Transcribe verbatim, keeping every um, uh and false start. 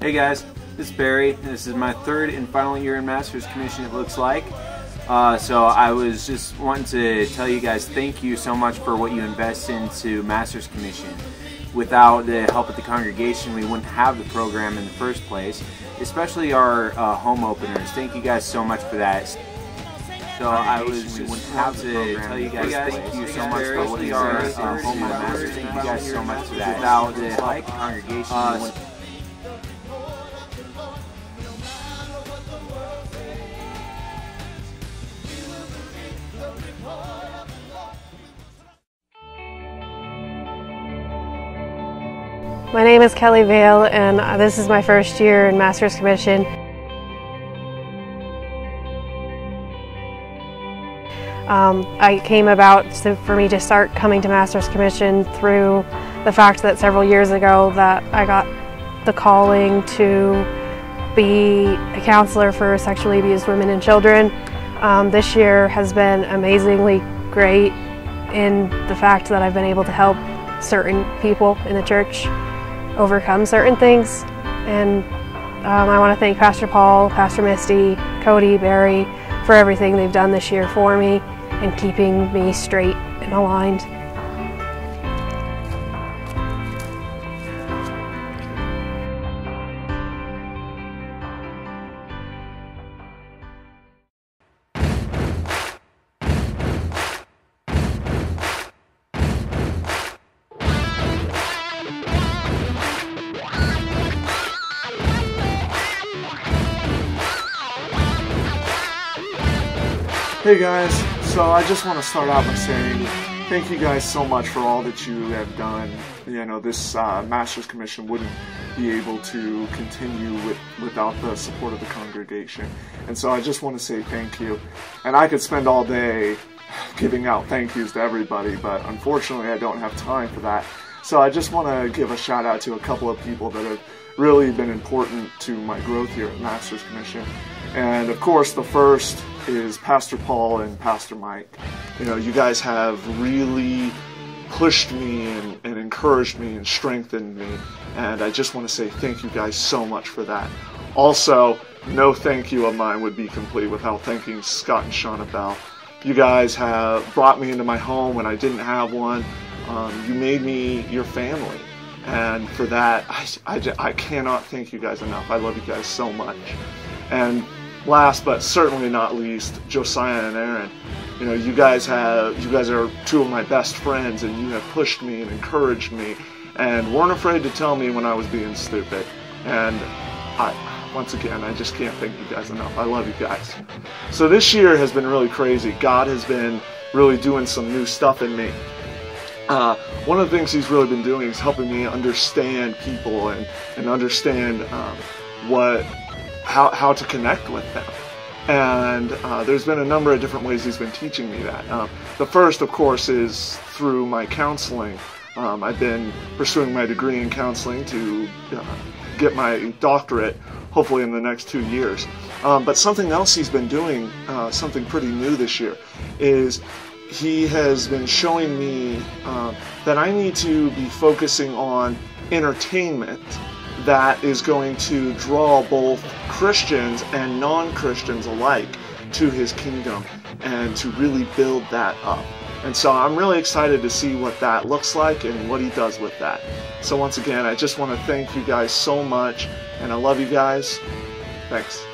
Hey guys, this is Barry. This is my third and final year in Master's Commission, it looks like. Uh, so I was just wanting to tell you guys thank you so much for what you invest into Master's Commission. Without the help of the congregation, we wouldn't have the program in the first place, especially our uh, home openers. Thank you guys so much for that. So I was just have to tell you guys thank you so much for what you are uh, home openers. Thank you guys so much for that. Without the help of the congregation, uh, we wouldn't. My name is Kelly Vale, and this is my first year in Master's Commission. Um, I came about to, for me to start coming to Master's Commission through the fact that several years ago that I got the calling to be a counselor for sexually abused women and children. Um, this year has been amazingly great in the fact that I've been able to help certain people in the church overcome certain things, and um, I want to thank Pastor Paul, Pastor Misty, Cody, Barry for everything they've done this year for me and keeping me straight and aligned. Hey guys, so I just want to start out by saying thank you guys so much for all that you have done. You know, this uh, Master's Commission wouldn't be able to continue with, without the support of the congregation. And so I just want to say thank you. And I could spend all day giving out thank yous to everybody, but unfortunately I don't have time for that. So I just want to give a shout out to a couple of people that have really been important to my growth here at Master's Commission. And of course the first is Pastor Paul and Pastor Mike. You know, you guys have really pushed me and, and encouraged me and strengthened me, and I just want to say thank you guys so much for that. Also, no thank you of mine would be complete without thanking Scott and Shauna Bell. You guys have brought me into my home when I didn't have one. Um, you made me your family, and for that I, I, I cannot thank you guys enough. I love you guys so much. And last but certainly not least, Josiah and Aaron. You know, you guys have you guys are two of my best friends, and you have pushed me and encouraged me and weren't afraid to tell me when I was being stupid. And I once again I just can't thank you guys enough. I love you guys. So this year has been really crazy. God has been really doing some new stuff in me. Uh, one of the things he's really been doing is helping me understand people and, and understand um, what How, how to connect with them. And uh, there's been a number of different ways he's been teaching me that. Um, the first, of course, is through my counseling. Um, I've been pursuing my degree in counseling to uh, get my doctorate, hopefully in the next two years. Um, but something else he's been doing, uh, something pretty new this year, is he has been showing me uh, that I need to be focusing on entertainment that is going to draw both Christians and non-Christians alike to his kingdom and to really build that up. And so I'm really excited to see what that looks like and what he does with that. So once again, I just want to thank you guys so much, and I love you guys. Thanks.